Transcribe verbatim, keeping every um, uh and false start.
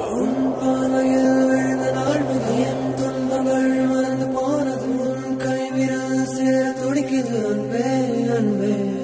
உன் பார்வையில் விழுந்த நாள் முதல் என் துன்பங்கள் மறந்து போனது உன் கைவிரல் சேர துடிக்குது அன்பே அன்பே